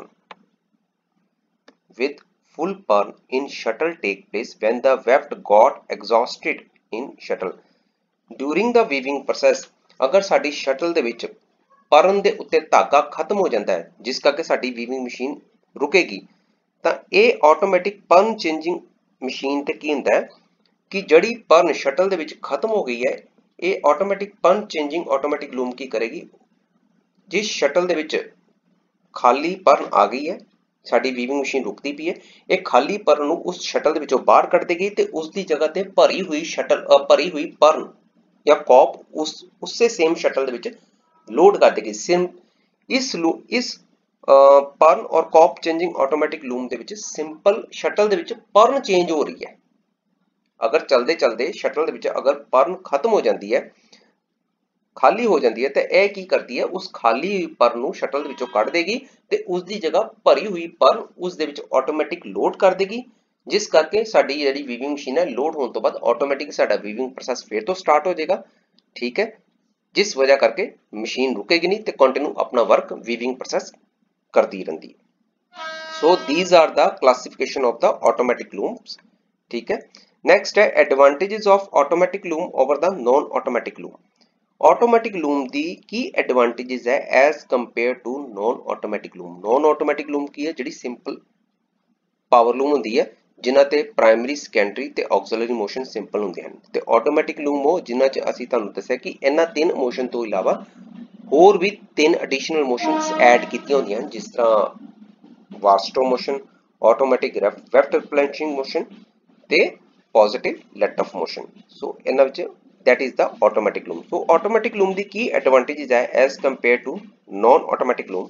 with full pern in shuttle take place when the weft got exhausted in shuttle during the weaving process। अगर साडी shuttle दे विच पਰਨ ਦੇ ਉੱਤੇ ਧਾਗਾ ਖਤਮ ਹੋ ਜਾਂਦਾ ਹੈ ਜਿਸ ਕਰਕੇ ਸਾਡੀ ਵੀਵਿੰਗ ਮਸ਼ੀਨ ਰੁਕੇਗੀ ਤਾਂ ਇਹ ਆਟੋਮੈਟਿਕ ਪਰਨ ਚੇਂਜਿੰਗ ਮਸ਼ੀਨ ਤੇ ਕੀ ਹੁੰਦਾ ਹੈ ਕਿ ਜਿਹੜੀ ਪਰਨ ਸ਼ਟਲ ਦੇ ਵਿੱਚ ਖਤਮ ਹੋ ਗਈ ਹੈ ਇਹ automatic pirn changing automatic loom ਕੀ ਕਰੇਗੀ ਜਿਸ ਸ਼ਟਲ ਦੇ ਵਿੱਚ ਖਾਲੀ ਪਰਨ ਆ ਗਈ ਹੈ ਸਾਡੀ ਵੀਵਿੰਗ ਮਸ਼ੀਨ ਰੁਕਦੀ ਪਈ ਹੈ ਇਹ ਖਾਲੀ ਪਰਨ ਨੂੰ ਉਸ ਸ਼ਟਲ ਦੇ ਵਿੱਚੋਂ ਬਾਹਰ ਕੱਢ ਦੇਗੀ ਤੇ ਉਸ ਦੀ ਜਗ੍ਹਾ ਤੇ ਭਰੀ ਹੋਈ ਪਰਨ ਜਾਂ ਕੌਪ ਉਸੇ ਸੇਮ ਸ਼ਟਲ ਦੇ ਵਿੱਚ ਲੋਡ ਕਰ ਦੇਗੀ। ਇਸ ਪਰਨ ਔਰ ਕੌਪ ਚੇਂਜਿੰਗ ਆਟੋਮੈਟਿਕ ਲੂਮ ਦੇ ਵਿੱਚ ਸਿੰਪਲ ਸ਼ਟਲ ਦੇ ਵਿੱਚ ਪਰਨ ਚੇਂਜ ਹੋ ਰਹੀ ਹੈ। ਅਗਰ ਚਲਦੇ ਚਲਦੇ ਸ਼ਟਲ ਦੇ ਵਿੱਚ ਅਗਰ ਪਰਨ ਖਤਮ ਹੋ ਜਾਂਦੀ ਹੈ ਖਾਲੀ ਹੋ ਜਾਂਦੀ ਹੈ ਤਾਂ ਇਹ ਕੀ ਕਰਦੀ ਹੈ ਉਸ ਖਾਲੀ ਹੋਈ ਪਰਨ ਨੂੰ ਸ਼ਟਲ ਦੇ ਵਿੱਚੋਂ ਕੱਢ ਦੇਗੀ ਤੇ ਉਸ ਦੀ ਜਗ੍ਹਾ ਭਰੀ ਹੋਈ ਪਰਨ ਉਸ ਦੇ ਵਿੱਚ ਆਟੋਮੈਟਿਕ ਲੋਡ ਕਰ ਦੇਗੀ ਜਿਸ ਕਰਕੇ ਸਾਡੀ ਜਿਹੜੀ ਵੀਵਿੰਗ ਮਸ਼ੀਨ ਹੈ ਲੋਡ ਹੋਣ ਤੋਂ ਬਾਅਦ ਆਟੋਮੈਟਿਕ ਸਾਡਾ ਵੀਵਿੰਗ ਪ੍ਰੋਸੈਸ ਫਿਰ ਤੋਂ ਸਟਾਰਟ ਹੋ ਜਾਏਗਾ। ਠੀਕ ਹੈ, ਜਿਸ ਵਜ੍ਹਾ ਕਰਕੇ ਮਸ਼ੀਨ ਰੁਕੇਗੀ ਨਹੀਂ ਤੇ ਕੰਟੀਨਿਊ ਆਪਣਾ ਵਰਕ ਵੀਵਿੰਗ ਪ੍ਰੋਸੈਸ ਕਰਦੀ ਰਹਿੰਦੀ ਹੈ। So these are the classification of the automatic looms. ਠੀਕ ਹੈ, ਨੈਕਸਟ ਹੈ advantages of automatic loom over the non automatic loom. Automatic loom ਦੀ ਕੀ ਐਡਵਾਂਟੇजेस ਹੈ as compare to non automatic loom. Non automatic loom ਕੀ ਹੈ ਜਿਹੜੀ simple power loom ਹੁੰਦੀ ਹੈ ਜਿਨ੍ਹਾਂ ਤੇ ਪ੍ਰਾਇਮਰੀ ਸੈਕੰਡਰੀ ਤੇ ਆਕਸਿਲਰੀ ਮੋਸ਼ਨ ਸਿੰਪਲ ਹੁੰਦੇ ਹਨ ਤੇ ਆਟੋਮੈਟਿਕ ਲੂਮ ਉਹ ਜਿਨ੍ਹਾਂ 'ਚ ਅਸੀਂ ਤੁਹਾਨੂੰ ਦੱਸਿਆ ਕਿ ਇਹਨਾਂ ਤਿੰਨ ਮੋਸ਼ਨ ਤੋਂ ਇਲਾਵਾ ਹੋਰ ਵੀ ਤਿੰਨ ਐਡੀਸ਼ਨਲ ਮੋਸ਼ਨਸ ਐਡ ਕੀਤੀਆਂ ਹੁੰਦੀਆਂ ਹਨ ਜਿਸ ਤਰ੍ਹਾਂ ਵਾਸਟੋ motion automatic weft replenishing motion ਤੇ ਪੋਜ਼ਿਟਿਵ ਲੈਟ ਆਫ ਮੋਸ਼ਨ। ਸੋ ਇਹਨਾਂ ਵਿੱਚ that is the automatic loom। so automatic loom ਦੀ ਕੀ ਐਡਵਾਂਟੇजेस ਹੈ as compared to non automatic loom।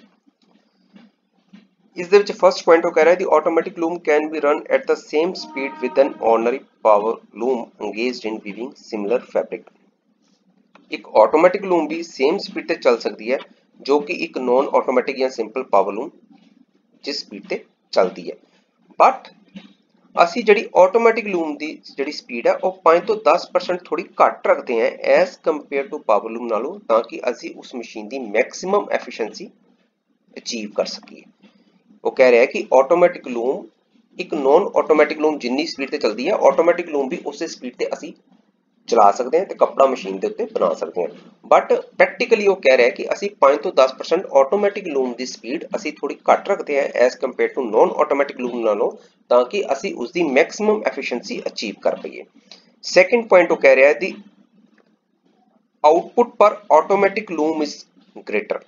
ਇਸ ਦੇ ਵਿੱਚ ਫਰਸਟ ਪੁਆਇੰਟ ਉਹ ਕਹਿ ਰਿਹਾ ਹੈ the automatic loom can be run at the same speed with an ordinary power loom engaged in weaving similar fabric। ਇੱਕ ਆਟੋਮੈਟਿਕ ਲੂਮ ਵੀ ਸੇਮ ਸਪੀਡ ਤੇ ਚੱਲ ਸਕਦੀ ਹੈ ਜੋ ਕਿ ਇੱਕ ਨॉन ਆਟੋਮੈਟਿਕ ਜਾਂ ਸਿੰਪਲ ਪਾਵਰ ਲੂਮ ਜਿਸ ਸਪੀਡ ਤੇ ਚੱਲਦੀ ਹੈ। ਬਟ ਅਸੀਂ ਜਿਹੜੀ ਆਟੋਮੈਟਿਕ ਲੂਮ ਦੀ ਜਿਹੜੀ ਸਪੀਡ ਹੈ ਉਹ 5 ਤੋਂ 10% ਥੋੜੀ ਘੱਟ ਰੱਖਦੇ ਹਾਂ as compare to power loom ਨਾਲੋਂ, ਤਾਂ ਕਿ ਅਸੀਂ ਉਸ ਮਸ਼ੀਨ ਦੀ ਮੈਕਸਿਮਮ ਐਫੀਸ਼ੀਐਂਸੀ ਅਚੀਵ ਕਰ ਸਕੀਏ। ਉਹ ਕਹਿ ਰਿਹਾ ਹੈ ਕਿ ਆਟੋਮੈਟਿਕ ਲੂਮ ਇੱਕ ਨॉन ਆਟੋਮੈਟਿਕ ਲੂਮ ਜਿੰਨੀ ਸਪੀਡ ਤੇ ਚੱਲਦੀ ਹੈ ਆਟੋਮੈਟਿਕ ਲੂਮ ਵੀ ਉਸੇ ਸਪੀਡ ਤੇ ਅਸੀਂ ਚਲਾ ਸਕਦੇ ਹਾਂ ਤੇ ਕੱਪੜਾ ਮਸ਼ੀਨ ਦੇ ਉੱਤੇ ਬਣਾ ਸਕਦੇ ਹਾਂ। ਬਟ ਪ੍ਰੈਕਟੀਕਲੀ ਉਹ ਕਹਿ ਰਿਹਾ ਕਿ ਅਸੀਂ 5 ਤੋਂ 10% ਆਟੋਮੈਟਿਕ ਲੂਮ ਦੀ ਸਪੀਡ ਅਸੀਂ ਥੋੜੀ ਘੱਟ ਰੱਖਦੇ ਹਾਂ as compare to non automatic loom ਨਾਲੋਂ, ਤਾਂ ਕਿ ਅਸੀਂ ਉਸ ਦੀ ਮੈਕਸਿਮਮ ਐਫੀਸ਼ੀਐਂਸੀ ਅਚੀਵ ਕਰ ਪਾਈਏ। ਸੈਕੰਡ ਪੁਆਇੰਟ ਉਹ ਕਹਿ ਰਿਹਾ ਹੈ the output per automatic loom is greater.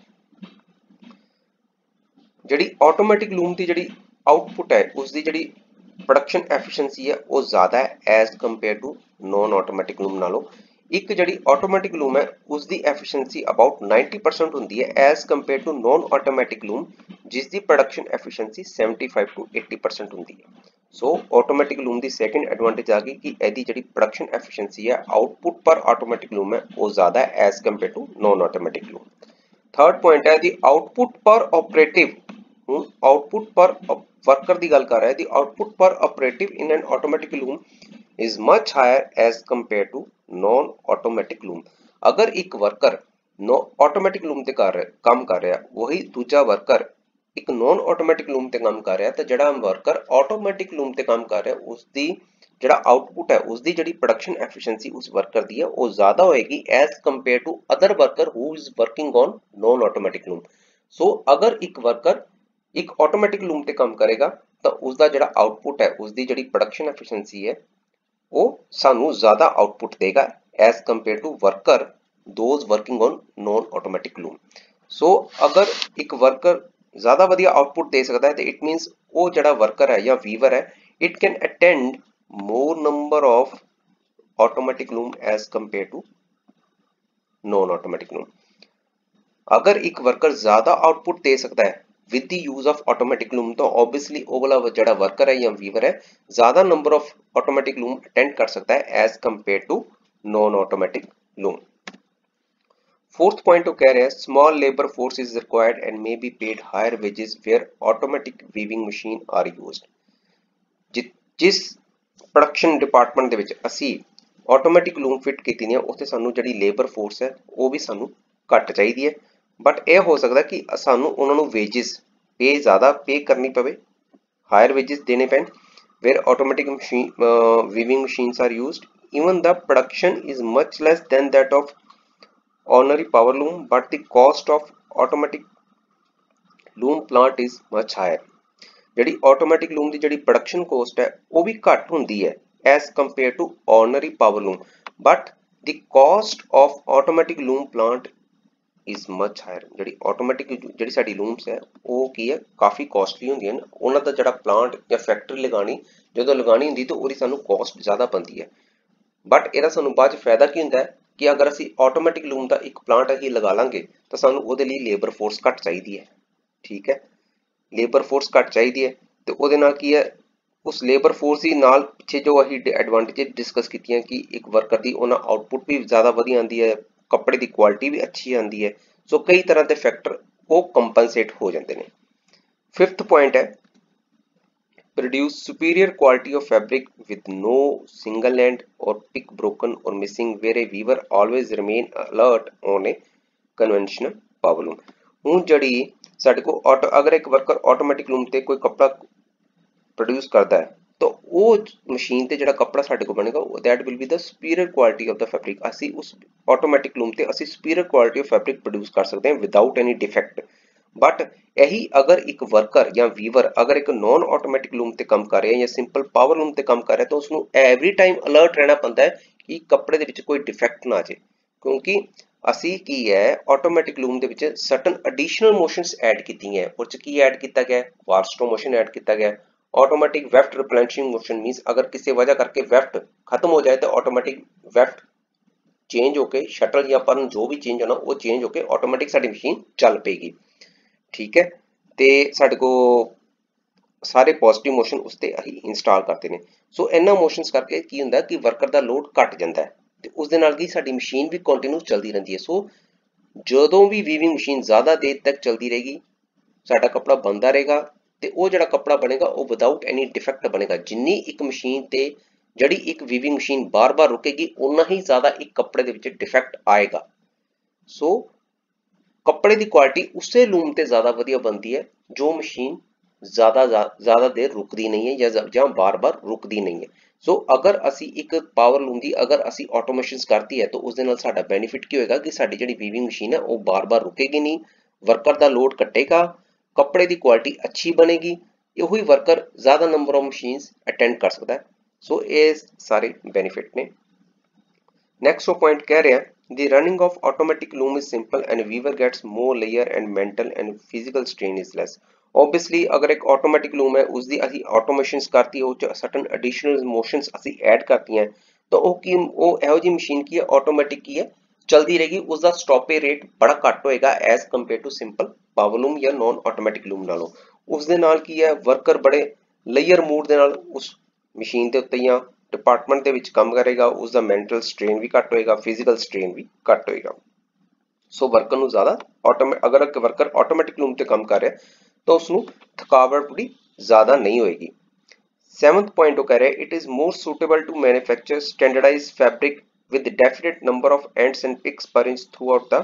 ਜਿਹੜੀ ਆਟੋਮੈਟਿਕ ਲੂਮ ਦੀ ਜਿਹੜੀ ਆਊਟਪੁੱਟ ਹੈ ਉਸ ਦੀ ਜਿਹੜੀ ਪ੍ਰੋਡਕਸ਼ਨ ਐਫੀਸ਼ੀਐਂਸੀ ਹੈ ਉਹ ਜ਼ਿਆਦਾ ਹੈ as compare to non automatic loom ਨਾਲੋਂ। ਇੱਕ ਜਿਹੜੀ ਆਟੋਮੈਟਿਕ ਲੂਮ ਹੈ ਉਸ ਦੀ ਐਫੀਸ਼ੀਐਂਸੀ ਅਬਾਊਟ 90% ਹੁੰਦੀ ਹੈ as compare to non automatic loom ਜਿਸ ਦੀ ਪ੍ਰੋਡਕਸ਼ਨ ਐਫੀਸ਼ੀਐਂਸੀ 75 to 80% ਹੁੰਦੀ ਹੈ। ਸੋ ਆਟੋਮੈਟਿਕ ਲੂਮ ਦੀ ਸੈਕੰਡ ਐਡਵਾਂਟੇਜ ਆ ਗਈ ਕਿ ਇਹਦੀ ਜਿਹੜੀ ਪ੍ਰੋਡਕਸ਼ਨ ਐਫੀਸ਼ੀਐਂਸੀ ਹੈ ਆਊਟਪੁੱਟ ਪਰ ਆਟੋਮੈਟਿਕ ਲੂਮ ਹੈ ਉਹ ਜ਼ਿਆਦਾ ਹੈ as compare to non automatic loom. Third point ਹੈ ਦੀ ਆਊਟਪੁੱਟ ਪਰ ਆਪਰੇਟਿਵ। ਹੁਣ ਆਊਟਪੁੱਟ ਪਰ वर्कर की गल कर रहा है the output per operative in an automatic loom is much higher as compared to non automatic loom। अगर एक worker automatic loom ते काम कर रहा वही दूजा वर्कर एक नॉन ऑटोमेटिक लूम ते काम कर रहा तो जड़ा वर्कर ऑटोमेटिक लूम ते काम कर रहा उसकी जड़ा आउटपुट है उसकी जड़ी प्रोडक्शन एफिशिएंसी उस वर्कर दी है वो ज़्यादा होएगी as compare to other worker who is working on non automatic loom. So अगर एक वर्कर एक ऑटोमैटिक लूम ते काम करेगा तो उसका जड़ा आउटपुट है उसकी जड़ी प्रोडक्शन एफिशिएंसी है वो सानू ज़्यादा आउटपुट देगा as compare to worker those working on non automatic loom. So अगर एक वर्कर ज़्यादा वधिया आउटपुट दे सकता है तो इट मीनस वो जड़ा वर्कर है या वीवर है it can attend more number of automatic loom as compare to non automatic loom. अगर एक वर्कर ज़्यादा आउटपुट दे सकता है with the use of automatic loom तो obviously वो वाला जड़ा वर्कर है या वीवर है ज़्यादा number of automatic loom attend कर सकता है as compare to non automatic loom. Fourth point वो कह रहे हैं small labour force is required and may be paid higher wages where automatic weaving machine are used. जिस प्रोडक्शन डिपार्टमेंट दे विच असी ऑटोमेटिक लूम फिट कीती ने उत्थे सानू जड़ी लेबर फोर्स है वो भी सानू घट चाहिदी है। बट यह हो सकता कि सानू उन्होंने वेजिस पे ज़्यादा पे करनी पवे हायर वेजिस देने पैन where automatic machine weaving machines are used even the production is much less than that of ordinary power loom but the cost of automatic loom plant is much higher. जी automatic loom की जी production cost है वो भी घट होंगी है as compare to ordinary power loom but the cost of automatic loom plant is much higher. जी ऑटोमेटिक जी साडी लूम्स है वो की है काफ़ी कॉस्टली होंदियां ने उन्हां दा जिहड़ा प्लांट या फैक्ट्री लगानी जो लगानी होंदी तो वो सानू कॉस्ट ज़्यादा बनती है। बट इहदा सानू बाद फायदा की होंदा है कि अगर असी ऑटोमेटिक लूम का एक प्लांट असीं लगा लांगे तो सानू उहदे लई लेबर फोर्स घट चाहिदी है। ठीक है लेबर फोर्स घट चाहिदी है तो उहदे नाल की है उस लेबर फोर्स ही नाल पिछे जो असीं एडवांटेज डिस्कस कीतियां कि एक वर्कर की उन्हां आउटपुट भी ज़्यादा वधिया आंदी है कपड़े की क्वालिटी भी अच्छी आती है। सो कई तरह के फैक्टर वो कंपनसेट हो जाते हैं। फिफ्थ पॉइंट है produce superior quality of fabric with no single end or pick broken or missing where a weaver always remain alert on a conventional power loom. हुण जड़ी साडे को अगर एक वर्कर ऑटोमैटिक लूम ते कोई कपड़ा प्रोड्यूस करता है तो वो मशीन ते जिहड़ा कपड़ा साडे को बनेगा that will be the superior quality of the fabric. असी उस ऑटोमैटिक लूम ते असी superior quality of fabric produce कर सकते हैं विदाउट एनी डिफेक्ट। बट यही अगर एक वर्कर या वीवर अगर एक नॉन ऑटोमैटिक लूम ते काम कर रहा है या सिंपल पावर लूम ते काम कर रहा है तो उसको एवरी टाइम अलर्ट रहना पैंदा है कि कपड़े दे विच कोई डिफेक्ट ना आ जाए। क्योंकि ਅਸੀਂ ਕੀ ਹੈ ਆਟੋਮੈਟਿਕ ਲੂਮ ਦੇ ਵਿੱਚ ਸਰਟਨ ਐਡੀਸ਼ਨਲ ਮੋਸ਼ਨਸ ਐਡ ਕੀਤੀਆਂ ਉਹ ਚ ਕੀ ਐਡ ਕੀਤਾ ਗਿਆ ਵਾਰਸਟੋ ਮੋਸ਼ਨ ਐਡ ਕੀਤਾ ਗਿਆ automatic weft replenishing motion means ਅਗਰ ਕਿਸੇ ਵਜ੍ਹਾ ਕਰਕੇ ਵੈਫਟ ਖਤਮ ਹੋ ਜਾਏ ਤਾਂ ਆਟੋਮੈਟਿਕ ਵੈਫਟ ਚੇਂਜ ਹੋ ਕੇ ਸ਼ਟਲ ਜਾਂ ਪਰਨ ਜੋ ਵੀ ਚੇਂਜ ਹੋਣਾ ਉਹ ਚੇਂਜ ਹੋ ਕੇ ਆਟੋਮੈਟਿਕ ਸਾਡੀ ਮਸ਼ੀਨ ਚੱਲ ਪਏਗੀ ਠੀਕ ਹੈ ਤੇ ਸਾਡੇ ਕੋ ਸਾਰੇ ਪੋਜ਼ਿਟਿਵ ਮੋਸ਼ਨ ਉਸ ਤੇ ਅਸੀਂ ਇੰਸਟਾਲ ਕਰਦੇ ਨੇ ਸੋ ਇਹਨਾਂ ਮੋਸ਼ਨਸ ਕਰਕੇ ਕੀ ਹੁੰਦਾ ਕਿ ਵਰਕਰ ਦਾ ਲੋਡ ਘਟ ਜਾਂਦਾ ਹੈ ਤੇ ਉਸ ਦੇ ਨਾਲ ਕੀ ਸਾਡੀ ਮਸ਼ੀਨ ਵੀ ਕੰਟੀਨਿਊਸ ਚੱਲਦੀ ਰਹਿੰਦੀ ਹੈ ਸੋ ਜਦੋਂ ਵੀ ਵੀਵਿੰਗ ਮਸ਼ੀਨ ਜ਼ਿਆਦਾ ਦੇਰ ਤੱਕ ਚੱਲਦੀ ਰਹੇਗੀ ਸਾਡਾ ਕੱਪੜਾ ਬਣਦਾ ਰਹੇਗਾ ਤੇ ਉਹ ਜਿਹੜਾ ਕੱਪੜਾ ਬਣੇਗਾ ਉਹ ਵਿਦਆਊਟ ਐਨੀ ਡਿਫੈਕਟ ਬਣੇਗਾ ਜਿੰਨੀ ਇੱਕ ਮਸ਼ੀਨ ਤੇ ਜਿਹੜੀ ਇੱਕ ਵੀਵਿੰਗ ਮਸ਼ੀਨ ਬਾਰ-ਬਾਰ ਰੁਕੇਗੀ ਉਨਾ ਹੀ ਜ਼ਿਆਦਾ ਇੱਕ ਕੱਪੜੇ ਦੇ ਵਿੱਚ ਡਿਫੈਕਟ ਆਏਗਾ ਸੋ ਕੱਪੜੇ ਦੀ ਕੁਆਲਿਟੀ ਉਸੇ ਲੂਮ ਤੇ ਜ਼ਿਆਦਾ ਵਧੀਆ ਬਣਦੀ ਹੈ ਜੋ ਮਸ਼ੀਨ ਜ਼ਿਆਦਾ ਦੇਰ ਰੁਕਦੀ ਨਹੀਂ ਹੈ ਜਾਂ ਬਾਰ-ਬਾਰ ਰੁਕਦੀ ਨਹੀਂ ਹੈ ਸੋ ਅਗਰ ਅਸੀਂ ਇੱਕ ਪਾਵਰ ਲੂਮ ਦੀ ਅਗਰ ਅਸੀਂ ਆਟੋਮੇਸ਼ਨਸ ਕਰਤੀ ਹੈ ਤਾਂ ਉਸ ਦੇ ਨਾਲ ਸਾਡਾ ਬੈਨੀਫਿਟ ਕੀ ਹੋਏਗਾ ਕਿ ਸਾਡੀ ਜਿਹੜੀ ਵੀਵਿੰਗ ਮਸ਼ੀਨ ਹੈ ਉਹ ਬਾਰ-ਬਾਰ ਰੁਕੇਗੀ ਨਹੀਂ ਵਰਕਰ ਦਾ ਲੋਡ ਘਟੇਗਾ ਕੱਪੜੇ ਦੀ ਕੁਆਲਿਟੀ ਅੱਛੀ ਬਣੇਗੀ ਇਹੋ ਹੀ ਵਰਕਰ ਜ਼ਿਆਦਾ ਨੰਬਰ ਆਫ ਮਸ਼ੀਨਸ ਅਟੈਂਡ ਕਰ ਸਕਦਾ ਹੈ ਸੋ ਇਹ ਸਾਰੇ ਬੈਨੀਫਿਟ ਨੇ ਨੈਕਸਟ ਉਹ ਪੁਆਇੰਟ ਕਹਿ ਰਿਹਾ the running of automatic loom is simple and weaver gets more layer and mental and physical strain is less obviously अगर एक automatic loom है उसकी ਅਸੀਂ automations करती है ਉਹ certain additional motions ਅਸੀਂ add ਕਰਤੀਆਂ ਤਾਂ ਉਹ ਇਹੋ ਜਿਹੀ ਮਸ਼ੀਨ ਕੀ ਹੈ automatic ਕੀ ਹੈ ਚਲਦੀ ਰਹੇਗੀ ਉਸਦਾ ਸਟਾਪੇ ਰੇਟ ਬੜਾ ਘੱਟ ਹੋਏਗਾ as compared to simple power loom ਜਾਂ non automatic loom ਨਾਲੋਂ ਉਸ ਦੇ ਨਾਲ ਕੀ ਹੈ ਵਰਕਰ ਬੜੇ ਲੇਅਰ ਮੋਡ ਦੇ ਨਾਲ ਉਸ ਮਸ਼ੀਨ ਦੇ ਉੱਤੇ ਜਾਂ डिपार्टमेंट ਦੇ ਵਿੱਚ ਕੰਮ ਕਰੇਗਾ ਉਸ ਦਾ ਮੈਂਟਲ ਸਟ੍ਰੇਨ ਵੀ ਘੱਟ ਹੋਏਗਾ ਫਿਜ਼ੀਕਲ ਸਟ੍ਰੇਨ ਵੀ ਘੱਟ ਹੋਏਗਾ ਸੋ ਵਰਕਰ ਨੂੰ ਜ਼ਿਆਦਾ ਅਗਰ ਇੱਕ ਵਰਕਰ ਆਟੋਮੈਟਿਕ ਲੂਮ ਤੇ ਕੰਮ ਕਰ ਰਿਹਾ ਤਾਂ ਉਸ ਨੂੰ ਥਕਾਵਟ ਬੜੀ ਜ਼ਿਆਦਾ ਨਹੀਂ ਹੋਏਗੀ 7th ਪੁਆਇੰਟ ਉਹ ਕਹਿ ਰਿਹਾ it is more suitable to manufacture standardised fabric with definite number of ends and picks per inch throughout the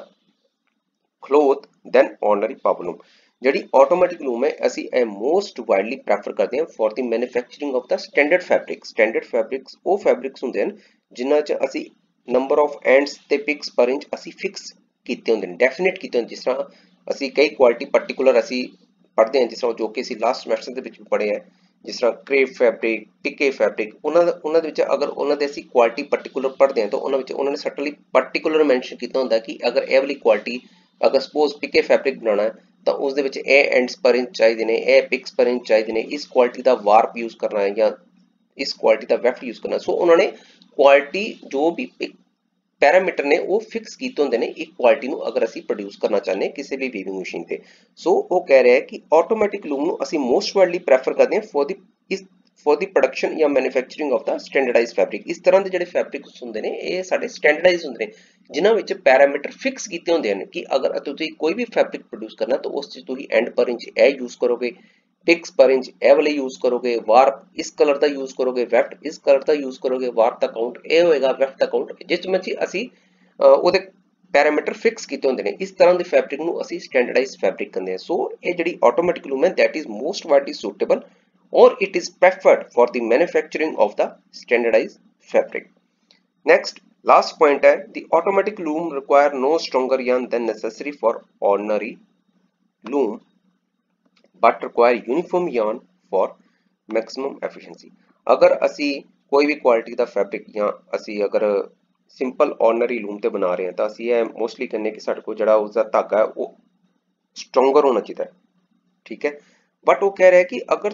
cloth than ordinary power loom ਜਿਹੜੀ ਆਟੋਮੈਟਿਕ ਲੂਮ ਹੈ ਅਸੀਂ ਇਹ ਮੋਸਟ ਵਾਈਡਲੀ ਪ੍ਰੈਫਰ ਕਰਦੇ ਹਾਂ for the manufacturing of the standard fabrics ਉਹ fabrics ਹੁੰਦੇ ਹਨ ਜਿਨ੍ਹਾਂ 'ਚ ਅਸੀਂ ਨੰਬਰ ਆਫ ਐਂਡਸ ਤੇ ਪਿਕਸ ਪਰ ਇੰਚ ਅਸੀਂ ਫਿਕਸ ਕੀਤੇ ਹੁੰਦੇ ਨੇ ਡੈਫੀਨੇਟ ਕੀਤੇ ਹੁੰਦੇ ਜਿਸ ਤਰ੍ਹਾਂ ਅਸੀਂ ਕਈ ਕੁਆਲਿਟੀ ਪਾਰਟਿਕੂਲਰ ਅਸੀਂ ਪੜ੍ਹਦੇ ਹਾਂ ਜਿਸ ਤਰ੍ਹਾਂ ਜੋ ਕਿ ਅਸੀਂ ਲਾਸਟ ਸਮੈਸਟਰ ਦੇ ਵਿੱਚ ਵੀ ਪੜ੍ਹੇ ਹੈ ਜਿਸ ਤਰ੍ਹਾਂ ਕ੍ਰੇਪ ਫੈਬਰਿਕ ਪਿਕੇ ਫੈਬਰਿਕ ਉਹਨਾਂ ਦੇ ਵਿੱਚ ਅਗਰ ਉਹਨਾਂ ਦੇ ਅਸੀਂ ਕੁਆਲਿਟੀ ਪਾਰਟਿਕੂਲਰ ਪੜ੍ਹਦੇ ਹਾਂ ਤਾਂ ਉਹਨਾਂ ਵਿੱਚ ਉਹਨਾਂ ਨੇ ਸਟਲੀ ਪਾਰਟਿਕੂਲਰ ਮੈਂਸ਼ਨ ਕੀਤਾ ਹੁੰਦਾ ਕਿ ਅਗਰ ਇਹ ਵਾਲੀ ਕੁਆਲਿਟੀ ਅਗਰ ਸਪੋਜ਼ ਪਿਕੇ ਫੈਬਰਿਕ ਬਣਾਉਣਾ ਹੈ ਤਾਂ ਉਸ ਦੇ ਵਿੱਚ ਇਹ ਐਂਡਸ ਪਰ ਇੰਚ ਚਾਹੀਦੇ ਨੇ ਇਹ ਪਿਕਸ ਪਰ ਇੰਚ ਚਾਹੀਦੇ ਨੇ ਇਸ ਕੁਆਲਿਟੀ ਦਾ ਵਾਰਪ ਯੂਜ਼ ਕਰਨਾ ਹੈ ਜਾਂ ਇਸ ਕੁਆਲਿਟੀ ਦਾ ਵੈਫਟ ਯੂਜ਼ ਕਰਨਾ ਸੋ ਉਹਨਾਂ ਨੇ ਕੁਆਲਿਟੀ ਜੋ ਵੀ ਪੈਰਾਮੀਟਰ ਨੇ ਉਹ ਫਿਕਸ ਕੀਤੇ ਹੁੰਦੇ ਨੇ ਇੱਕ ਕੁਆਲਿਟੀ ਨੂੰ ਅਗਰ ਅਸੀਂ ਪ੍ਰੋਡਿਊਸ ਕਰਨਾ ਚਾਹੁੰਦੇ ਕਿਸੇ ਵੀ ਵੀਵਿੰਗ ਮਸ਼ੀਨ ਤੇ ਸੋ ਉਹ ਕਹਿ ਰਿਹਾ ਹੈ ਕਿ ਆਟੋਮੈਟਿਕ ਲੂਮ ਨੂੰ ਅਸੀਂ ਮੋਸਟ ਵਾਈਡਲੀ ਪ੍ਰੈਫਰ ਕਰਦੇ ਹਾਂ ਫॉर ਦੀ ਪ੍ਰੋਡਕਸ਼ਨ ਜਾਂ manufacturing of the standardised fabric ਇਸ ਤਰ੍ਹਾਂ ਦੇ ਜਿਹੜੇ ਫੈਬਰਿਕਸ ਹੁੰਦੇ ਨੇ ਇਹ ਸਾਡੇ ਸਟੈਂਡਰਡਾਈਜ਼ਡ ਹੁੰਦੇ ਨੇ ਜਿਨ੍ਹਾਂ ਵਿੱਚ ਪੈਰਾਮੀਟਰ ਫਿਕਸ ਕੀਤੇ ਹੁੰਦੇ ਹਨ ਕਿ ਅਗਰ ਤੁਸੀਂ ਕੋਈ ਵੀ ਫੈਬਰਿਕ ਪ੍ਰੋਡਿਊਸ ਕਰਨਾ ਤਾਂ ਉਸ 'ਚ ਤੁਸੀਂ ਐਂਡ ਪਰ ਇੰਚ ਇਹ ਯੂਜ਼ ਕਰੋਗੇ ਪਿਕਸ पर इंच ए वाले यूज करोगे वार्प इस कलर का यूज करोगे वेफ्ट इस कलर का यूज करोगे वार्प का काउंट ए होएगा वेफ्ट का काउंट जिस में ਅਸੀਂ ਉਹਦੇ ਪੈਰਾਮੀਟਰ ਫਿਕਸ ਕੀਤੇ ਹੁੰਦੇ ਨੇ ਇਸ ਤਰ੍ਹਾਂ ਦੇ ਫੈਬਰਿਕ ਨੂੰ ਅਸੀਂ ਸਟੈਂਡਰਡਾਈਜ਼ਡ ਫੈਬਰਿਕ ਕਹਿੰਦੇ ਹਾਂ ਸੋ ਇਹ ਜਿਹੜੀ ਆਟੋਮੈਟਿਕ ਲੂਮ ਹੈ that is most widely suitable or it is preferred for the manufacturing of the standardized fabric next last point है the automatic loom require no stronger yarn than necessary for ordinary loom but require uniform yarn for maximum efficiency अगर ਅਸੀਂ ਕੋਈ ਵੀ quality ਦਾ fabric ਜਾਂ ਅਸੀਂ ਅਗਰ simple ordinary loom ਤੇ ਬਣਾ ਰਹੇ ਹਾਂ ਤਾਂ ਅਸੀਂ ਇਹ ਮੋਸਟਲੀ ਕਹਿੰਦੇ ਕਿ ਸਾਡੇ ਕੋਲ ਜਿਹੜਾ ਉਸ ਦਾ ਧਾਗਾ ਹੈ ਉਹ ਸਟਰੋਂਗਰ ਹੋਣਾ ਚਾਹੀਦਾ ਹੈ ਠੀਕ ਹੈ ਬਟ ਉਹ ਕਹਿ ਰਿਹਾ ਕਿ ਅਗਰ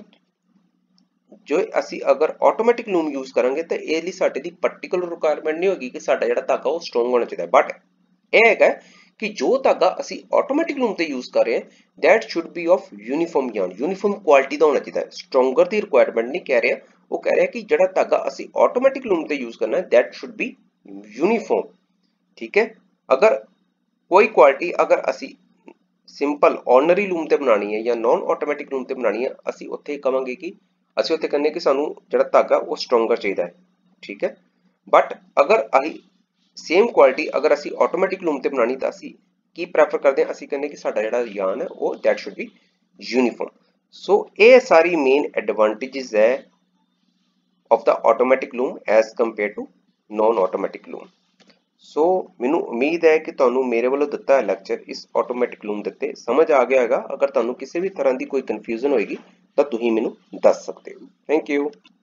ਜੋ ਅਸੀਂ ਅਗਰ ਆਟੋਮੈਟਿਕ ਲੂਮ ਯੂਜ਼ ਕਰਾਂਗੇ ਤਾਂ ਇਹ ਲਈ ਸਾਡੇ ਦੀ ਪਾਰਟਿਕੂਲਰ ਰਿਕੁਆਇਰਮੈਂਟ ਨਹੀਂ ਹੋਗੀ ਕਿ ਸਾਡਾ ਜਿਹੜਾ ਧਾਗਾ ਉਹ ਸਟਰੋਂਗ ਹੋਣਾ ਚਾਹੀਦਾ ਬਟ ਇਹ ਹੈਗਾ ਕਿ ਜੋ ਧਾਗਾ ਅਸੀਂ ਆਟੋਮੈਟਿਕ ਲੂਮ ਤੇ ਯੂਜ਼ ਕਰ ਰਹੇ ਹਾਂ that should be of uniform yarn uniform quality ਦਾ ਹੋਣਾ ਚਾਹੀਦਾ ਹੈ ਸਟਰੋਂਗਰ ਦੀ ਰਿਕੁਆਇਰਮੈਂਟ ਨਹੀਂ ਕਹਿ ਰਿਹਾ ਉਹ ਕਹਿ ਰਿਹਾ ਕਿ ਜਿਹੜਾ ਧਾਗਾ ਅਸੀਂ ਆਟੋਮੈਟਿਕ ਲੂਮ ਤੇ ਯੂਜ਼ ਕਰਨਾ ਹੈ that should be uniform ਠੀਕ ਹੈ ਅਗਰ ਕੋਈ ਕੁਆਲਿਟੀ ਅਗਰ ਅਸੀਂ ਸਿੰਪਲ ਆਰਡੀਨਰੀ ਲੂਮ ਤੇ ਬਣਾਣੀ ਹੈ ਜਾਂ ਨਾਨ ਆਟੋਮੈਟਿਕ ਲੂਮ ਤੇ ਬਣਾਣੀ ਹੈ ਅਸੀਂ ਉੱਥੇ ਕਵਾਂਗੇ ਕਿ ਅਸੀਂ ਉੱਥੇ ਕਹਿੰਦੇ ਕਿ ਸਾਨੂੰ ਜਿਹੜਾ ਧਾਗਾ ਉਹ ਸਟਰੋਂਗਰ ਚਾਹੀਦਾ ਹੈ ਠੀਕ ਹੈ ਬਟ ਅਗਰ ਅਸੀਂ ਸੇਮ ਕੁਆਲਿਟੀ ਅਗਰ ਅਸੀਂ ਆਟੋਮੈਟਿਕ ਲੂਮ ਤੇ ਬਣਾਣੀ ਤਾਂ ਅਸੀਂ ਕੀ ਪ੍ਰੈਫਰ ਕਰਦੇ ਹਾਂ ਅਸੀਂ ਕਹਿੰਦੇ ਕਿ ਸਾਡਾ ਜਿਹੜਾ yarn ਹੈ ਉਹ that should be uniform so ਇਹ ਸਾਰੀ ਮੇਨ ਐਡਵਾਂਟੇजेस ਹੈ of the automatic loom as compared to non automatic loom so ਮੈਨੂੰ ਉਮੀਦ ਹੈ ਕਿ ਤੁਹਾਨੂੰ ਮੇਰੇ ਵੱਲੋਂ ਦਿੱਤਾ ਲੈਕਚਰ ਇਸ ਆਟੋਮੈਟਿਕ ਲੂਮ ਦੇ ਉੱਤੇ ਸਮਝ ਆ ਗਿਆ ਹੈਗਾ ਅਗਰ ਤੁਹਾਨੂੰ ਕਿਸੇ ਵੀ ਤਰ੍ਹਾਂ ਦੀ ਕੋਈ ਕਨਫਿਊਜ਼ਨ ਹੋਏਗੀ ਤਾਂ ਤੁਸੀਂ ਮੈਨੂੰ ਦੱਸ ਸਕਦੇ ਹੋ ਥੈਂਕ ਯੂ